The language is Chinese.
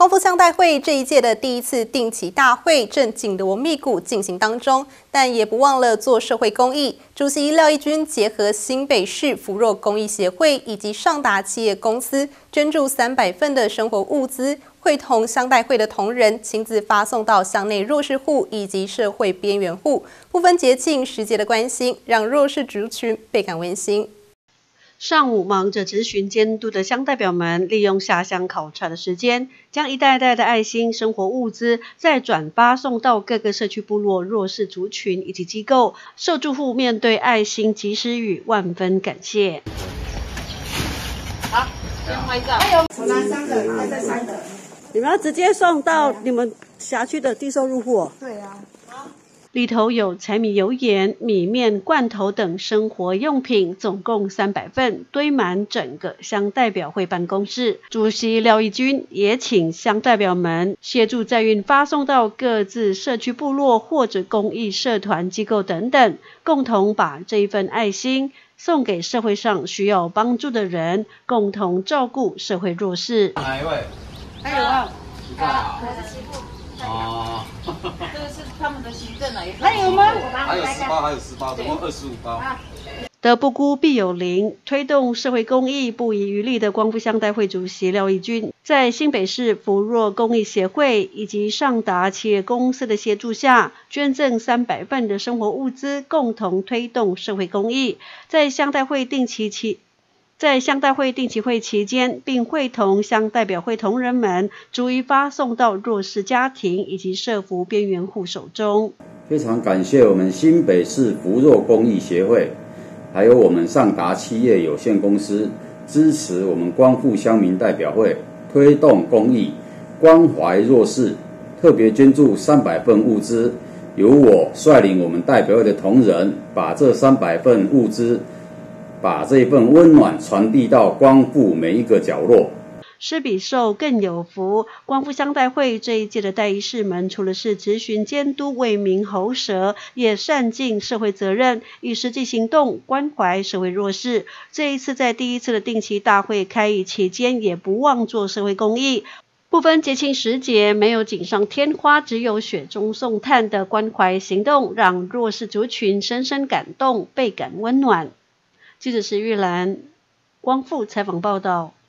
光复乡代会这一届的第一次定期大会正紧锣密鼓进行当中，但也不忘了做社会公益。主席廖义军结合新北市扶弱公益协会以及上达企业公司，捐助300份的生活物资，会同乡代会的同仁亲自发送到乡内弱势户以及社会边缘户，不分节庆时节的关心，让弱势族群倍感温馨。 上午忙着质询监督的乡代表们，利用下乡考察的时间，将一袋袋的爱心生活物资再转发送到各个社区部落弱势族群以及机构，受助户面对爱心及时雨，万分感谢。 好，先拍照。 我拿3个，还在3个。 你们要直接送到你们辖区的低收入户哦？ 对啊。 里头有柴米油盐、米面、罐头等生活用品，总共300份，堆满整个乡代表会办公室。主席廖义军也请乡代表们协助载运发送到各自社区部落或者公益社团机构等等，共同把这一份爱心送给社会上需要帮助的人，共同照顾社会弱势。 哪一位？ 还有啊， 我是媳妇。哦， 这个是他们的行政啊，还有吗？ 还有18，还有18，总共25包。 德不孤必有邻，推动社会公益不遗余力的光复乡代会主席廖义军，在新北市扶弱公益协会以及上达企业公司的协助下，捐赠300份的生活物资，共同推动社会公益。在乡代会定期会期间，并会同乡代表会同仁们逐一发送到弱势家庭以及社福边缘户手中。 非常感谢我们新北市扶弱公益协会，还有我们上达企业有限公司支持我们光复乡民代表会推动公益，关怀弱势，特别捐助300份物资，由我率领我们代表会的同仁，把这300份物资，把这份温暖传递到光复每一个角落。 施比受更有福，光复乡代会这一届的代议士们，除了是质询监督为民喉舌，也善尽社会责任，以实际行动关怀社会弱势。这一次在第一次的定期大会开议期间，也不忘做社会公益，不分节庆时节，没有锦上添花，只有雪中送炭的关怀行动，让弱势族群深深感动，倍感温暖。记者石玉兰，光复采访报道。